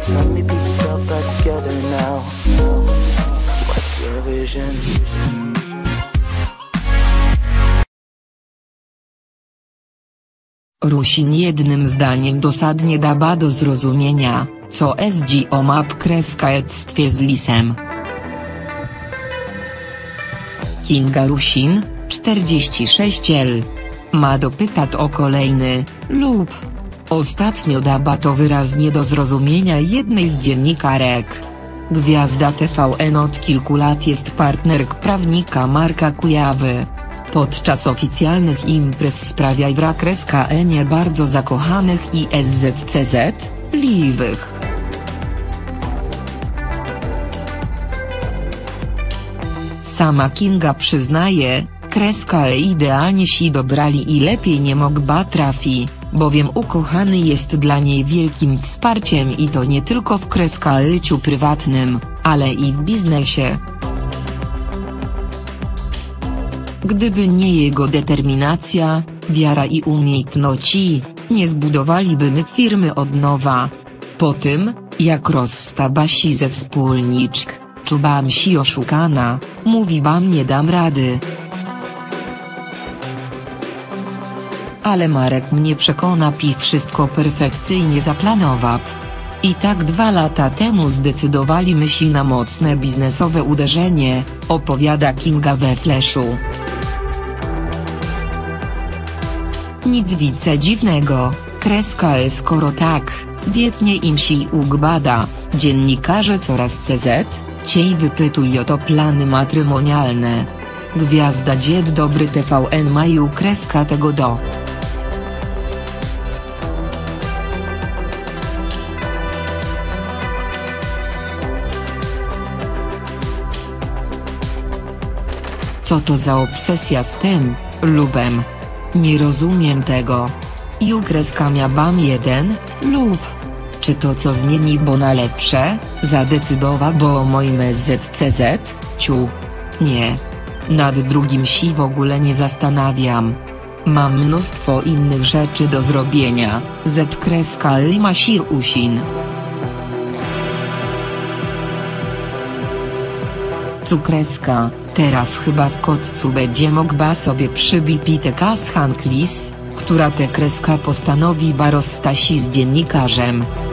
so many pieces all back together now. What's your vision? Rusin jednym zdaniem dosadnie daba do zrozumienia, co SGO map ectwie z lisem. Kinga Rusin, 46L. Ma dopytat o kolejny, lub. Ostatnio daba to wyraznie do zrozumienia jednej z dziennikarek. Gwiazda TVN od kilku lat jest partnerk prawnika Marka Kujawy. Podczas oficjalnych imprez sprawia wrak nie bardzo zakochanych i SZCZ-liwych. Sama Kinga przyznaje, idealnie si dobrali i lepiej nie mogła trafi, bowiem ukochany jest dla niej wielkim wsparciem i to nie tylko w życiu prywatnym, ale i w biznesie. Gdyby nie jego determinacja, wiara i umiejętności, nie zbudowaliby firmy od nowa. Po tym, jak rozstała się ze wspólniczką, czułam się oszukana, mówiłam nie dam rady. Ale Marek mnie przekona wszystko perfekcyjnie zaplanował. I tak 2 lata temu zdecydowaliśmy się na mocne biznesowe uderzenie, opowiada Kinga we Flashu. Nic wice dziwnego, skoro tak, wietnie im się ugbada, dziennikarze coraz ciej wypytuj o to plany matrymonialne. Gwiazda Dzień Dobry TVN maju tego do. Co to za obsesja z tym, lubem? Nie rozumiem tego. Miałam jeden, lub. Czy to co zmieni bo na lepsze, zadecydowa bo o moim SZCZ, ciu. Nie. Nad drugim się w ogóle nie zastanawiam. Mam mnóstwo innych rzeczy do zrobienia, Masir Usin. Cukreska, teraz chyba w kotcu będzie mogła sobie przybić z Hanklis, która postanowi rozstać się z dziennikarzem.